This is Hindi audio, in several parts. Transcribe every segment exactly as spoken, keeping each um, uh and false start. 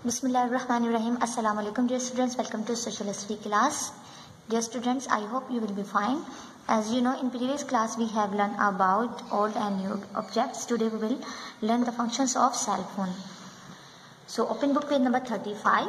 Bismillahirrahmanirrahim. Assalamu alaikum dear students. Welcome to social study class. Dear students, I hope you will be fine. As you know, in previous class we have learned about old and new objects. Today we will learn the functions of cell phone. So open book page number thirty-five.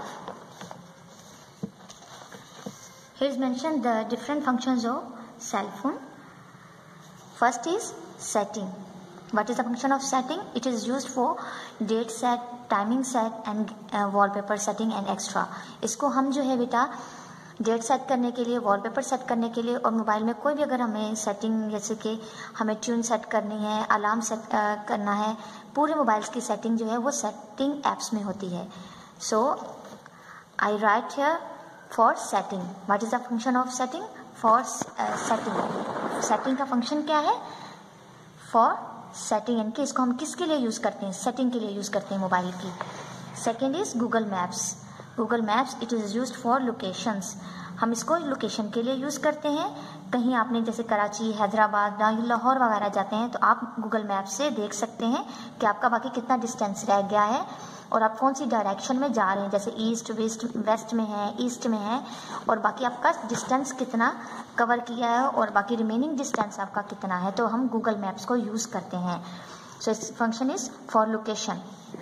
Here is mentioned the different functions of cell phone. First is setting. What is the function of setting? It is used for date set, timing set and wallpaper setting and extra. इसको हम जो है बेटा डेट सेट करने के लिए, वॉलपेपर सेट करने के लिए और मोबाइल में कोई भी अगर हमें सेटिंग जैसे कि हमें ट्यून सेट करनी है, अलार्म सेट करना है, पूरे मोबाइल्स की सेटिंग जो है वो सेटिंग एप्स में होती है. So I write here for setting. What is the function of setting? For setting. Setting का फंक्शन क्या है? For setting. यानी कि इसको हम किसके लिए यूज़ करते हैं? सेटिंग के लिए यूज़ करते हैं मोबाइल की. Second is Google Maps. Google Maps it is used for locations. हम इसको लोकेशन के लिए यूज़ करते हैं. कहीं आपने जैसे कराची, हैदराबाद, लाहौर वगैरह जाते हैं तो आप गूगल मैप से देख सकते हैं कि आपका बाकी कितना डिस्टेंस रह गया है और आप कौन सी डायरेक्शन में जा रहे हैं. जैसे ईस्ट, वेस्ट, वेस्ट में है, ईस्ट में है और बाकी आपका डिस्टेंस कितना कवर किया है और बाकी रिमेनिंग डिस्टेंस आपका कितना है. तो हम गूगल मैप्स को यूज़ करते हैं. सो इस function is for location.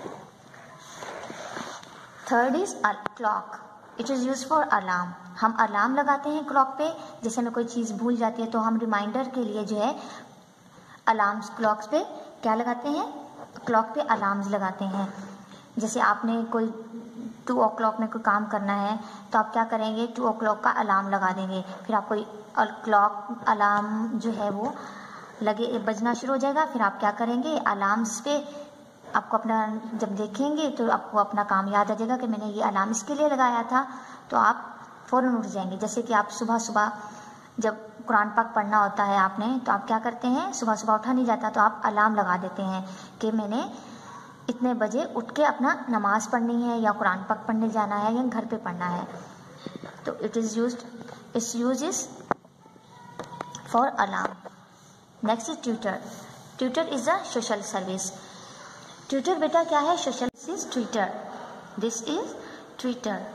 Third is clock. It is use for alarm. हम अलार्म लगाते हैं क्लॉक पे. जैसे हमें कोई चीज़ भूल जाती है तो हम रिमाइंडर के लिए जो है अलार्म्स क्लॉक्स पे क्या लगाते हैं? क्लॉक पे अलार्म्स लगाते हैं. जैसे आपने कोई टू ओ क्लॉक में कोई काम करना है तो आप क्या करेंगे? टू ओ क्लॉक का अलार्म लगा देंगे. फिर आप कोई क्लॉक अलार्म जो है वो लगे बजना शुरू हो जाएगा. फिर आप क्या करेंगे? अलार्म्स पे आपको अपना जब देखेंगे तो आपको अपना काम याद आ जाएगा कि मैंने ये अलार्म इसके लिए लगाया था. तो आप फ़ौरन उठ जाएंगे. जैसे कि आप सुबह सुबह जब कुरान पाक पढ़ना होता है आपने तो आप क्या करते हैं? सुबह सुबह उठा नहीं जाता तो आप अलार्म लगा देते हैं कि मैंने इतने बजे उठ के अपना नमाज पढ़नी है या कुरान पाक पढ़ने जाना है या घर पे पढ़ना है. तो it is used, its use is for alarm. Next is Twitter. Twitter is a social service. Twitter बेटा क्या है? Social service. Twitter, this is Twitter.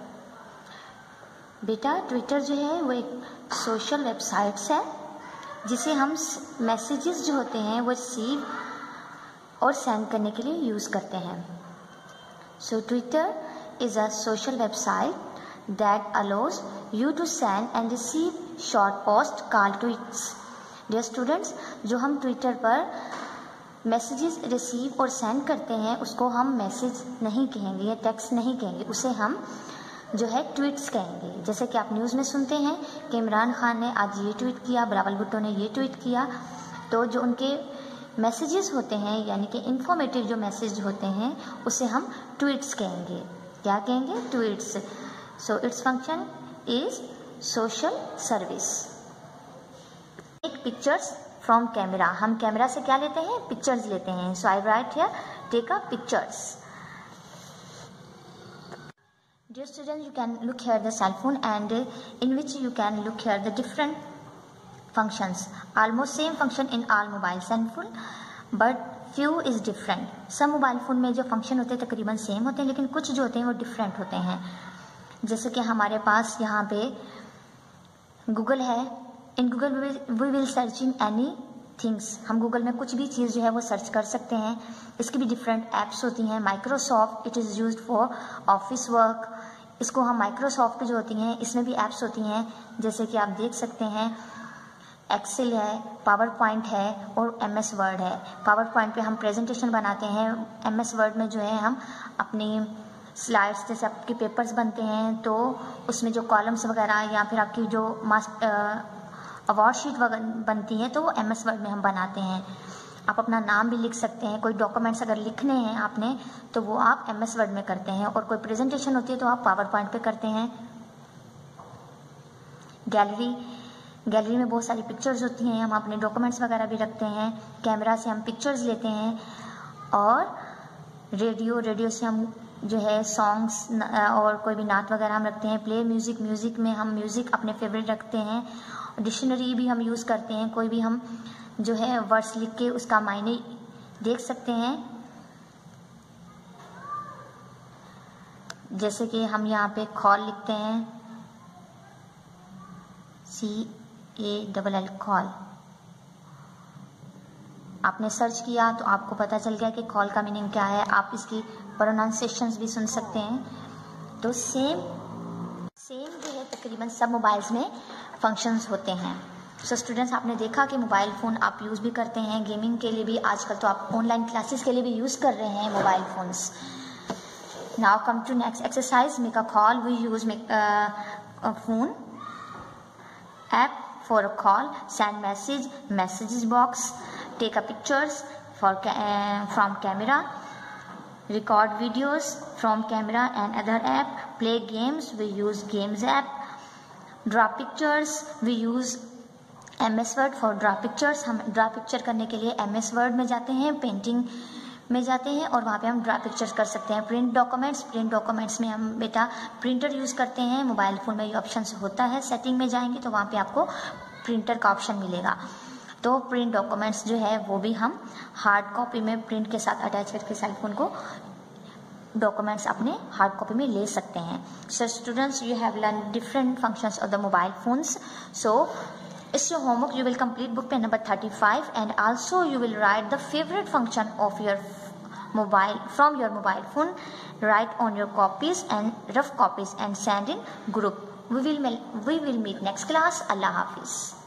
बेटा ट्विटर जो है वो एक सोशल वेबसाइट्स है जिसे हम मैसेजेस जो होते हैं वो रिसीव और सेंड करने के लिए यूज़ करते हैं. So Twitter is a social website that allows you to send and receive short post call tweets. Dear students, जो हम ट्विटर पर मैसेजेस रिसीव और सेंड करते हैं उसको हम मैसेज नहीं कहेंगे या टेक्स्ट नहीं कहेंगे, उसे हम जो है ट्वीट्स कहेंगे. जैसे कि आप न्यूज़ में सुनते हैं कि इमरान खान ने आज ये ट्वीट किया, बिलावल भुट्टो ने ये ट्वीट किया. तो जो उनके मैसेजेस होते हैं यानी कि इंफॉर्मेटिव जो मैसेज होते हैं उसे हम ट्वीट्स कहेंगे. क्या कहेंगे? Tweets. So its function is social service. Take pictures from camera. हम कैमरा से क्या लेते हैं? पिक्चर्स लेते हैं. So I write here take a pictures. Dear students, you can look here the cell phone and in which you can look here the different functions. Almost same function in all mobile cell phone, but few is different. सब मोबाइल फ़ोन में जो फंक्शन होते हैं तकरीबन सेम होते हैं लेकिन कुछ जो होते हैं वो डिफरेंट होते हैं. जैसे कि हमारे पास यहाँ पे गूगल है. In Google we will searching any things. हम गूगल में कुछ भी चीज़ जो है वो सर्च कर सकते हैं. इसकी भी डिफरेंट ऐप्स होती हैं. Microsoft it is used for office work. इसको हम माइक्रोसॉफ्ट जो होती हैं इसमें भी ऐप्स होती हैं जैसे कि आप देख सकते हैं एक्सेल है, पावर पॉइंट है और एम एस वर्ड है. पावर पॉइंट पे हम प्रेजेंटेशन बनाते हैं. एम एस वर्ड में जो है हम अपनी स्लाइड्स जैसे आपके पेपर्स बनते हैं तो उसमें जो कॉलम्स वगैरह या फिर आपकी जो अवार्ड शीट वगैरह बनती है तो वो एम एस वर्ड में हम बनाते हैं. आप अपना नाम भी लिख सकते हैं. कोई डॉक्यूमेंट्स अगर लिखने हैं आपने तो वो आप एम एस वर्ड में करते हैं और कोई प्रेजेंटेशन होती है तो आप पावर पॉइंट पे करते हैं. गैलरी गैलरी में बहुत सारी पिक्चर्स होती हैं. हम अपने डॉक्यूमेंट्स वगैरह भी रखते हैं. कैमरा से हम पिक्चर्स लेते हैं. और रेडियो रेडियो से हम जो है सॉन्ग्स और कोई भी नात वगैरह हम रखते हैं. प्ले म्यूज़िक म्यूज़िक में हम म्यूज़िक अपने फेवरेट रखते हैं. डिक्शनरी भी हम यूज़ करते हैं. कोई भी हम जो है वर्ड्स लिख के उसका मायने देख सकते हैं. जैसे कि हम यहाँ पे कॉल लिखते हैं, C A double L call. आपने सर्च किया तो आपको पता चल गया कि कॉल का मीनिंग क्या है। आप इसकी प्रोनाउंसिएशंस भी सुन सकते हैं। तो सेम सेम जो है तकरीबन सब मोबाइल्स में फंक्शंस होते हैं। सो स्टूडेंट्स, आपने देखा कि मोबाइल फ़ोन आप यूज़ भी करते हैं गेमिंग के लिए भी, आजकल तो आप ऑनलाइन क्लासेस के लिए भी यूज़ कर रहे हैं mobile phones. Now come to next exercise, make a call. We use make a phone app for a call, send message, messages box, take a pictures for ca uh, from camera, record videos from camera and other app, play games, we use games app, draw pictures, we use M S Word for draw pictures. हम ड्रा पिक्चर करने के लिए एम एस वर्ड में जाते हैं, पेंटिंग में जाते हैं और वहाँ पे हम ड्रा पिक्चर्स कर सकते हैं। प्रिंट डॉक्यूमेंट्स, प्रिंट डॉक्यूमेंट्स में हम बेटा प्रिंटर यूज़ करते हैं। मोबाइल फ़ोन में ये ऑप्शन होता है। सेटिंग में जाएंगे तो वहाँ पे आपको प्रिंटर का ऑप्शन मिलेगा। तो प्रिंट डॉक्यूमेंट्स जो है वो भी हम हार्ड कॉपी में प्रिंट के साथ अटैच करके सेल फोन को डॉक्यूमेंट्स अपने हार्ड कॉपी में ले सकते हैं। So students, you have learn different functions of the mobile phones. So it's your homework. You will complete book pen number thirty-five and also you will write the favorite function of your mobile from your mobile phone. Write on your copies and rough copies and send in group. We will we will meet next class. Allah Hafiz.